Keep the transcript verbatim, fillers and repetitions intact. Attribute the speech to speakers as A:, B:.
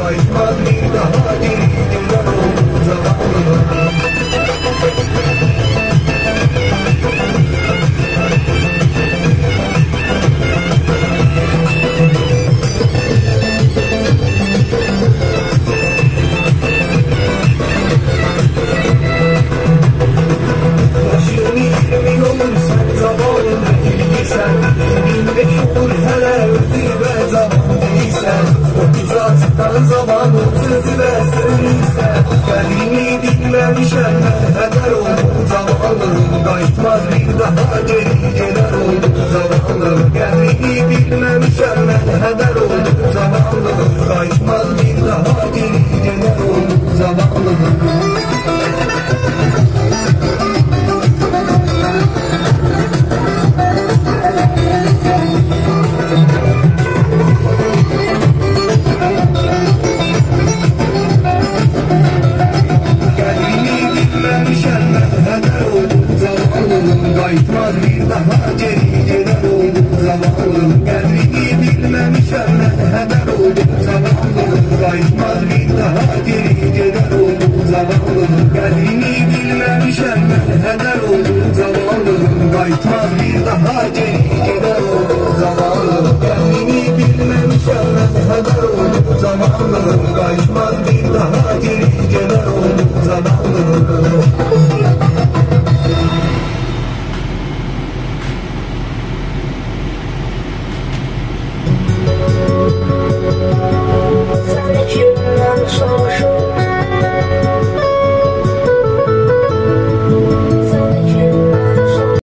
A: Kayıtmaz bir daha geri döner oldu zavallım. Zaman sözü ve söyleysen kendini bilmemişem heder oldum zavallım. Kayıtmaz bir daha geri gelir oldum zavallım. Kendini bilmemişem heder oldum zavallım. Kayıtmaz bir daha geri gelir oldum zavallım. Kayıtmaz bir daha geri gelir oldum zavallım. Kendini bilmemişem heder oldum zavallım. Kayıtmaz bir daha geri gelir oldum zavallım. Kendini bilmemişem heder